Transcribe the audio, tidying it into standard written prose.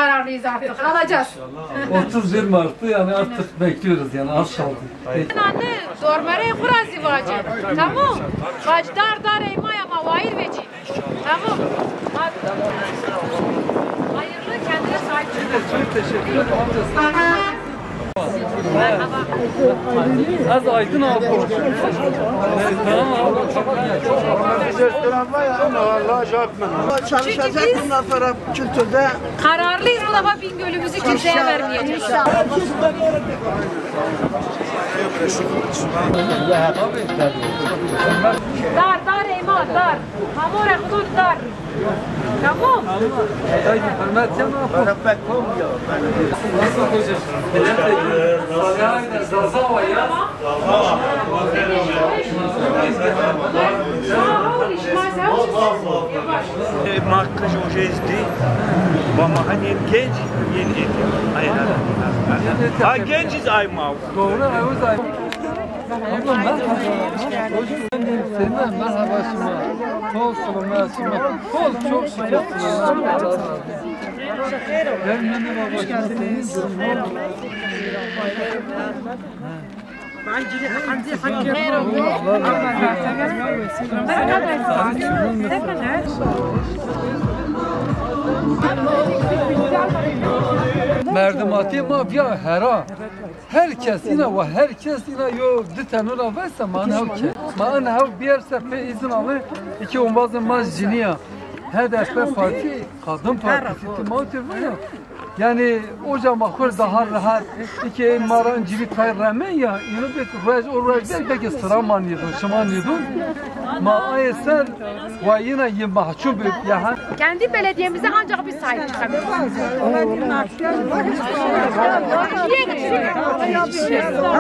kararlıyız artık. Alacağız. 31 Mart'ta yani artık bekliyoruz yani az kaldı. Anne dormere kurazi vacı. Tamam. Vac dar eymaya mavayir veci. Tamam. Hayırlı kendine sahip çıkın. Çok teşekkür ederim. Merhaba. Az aydın abi. Tamam abi. Çalışacak bundan sonra kültürde. Kararlıyız bu defa Bingöl'ümüzü kimseye vermeyeceğiz. Dar eyma dar. Hamur hudud dar. Tamam. Haydi hürmet ya ne yapalım? Nasıl hocam? Zazava ya. Marcas hoje vamos a genç yeni ay gençiz ay mal. Doğru ayız ay. Ablam merhaba. Senin merhaba şuma. Kol suluma şuma. Kol çok şükür. Gelmeni baba geldiniz. Merdimati ma biya hera. Herkes yine ve herkes yine yo ditenura vese manhav ki. Manhav bir sefer izin alır. İki onbazı mazciniya. HDP parti kadın partisi timati ya. Yani o zaman daha rahat iki maran gibi kayramen ya yine bir rej o rejler belki sıra maniyordun şımaniyordun ma ayeser ve yine mahcup ya Kendi belediyemize ancak biz sahip çıkabiliriz.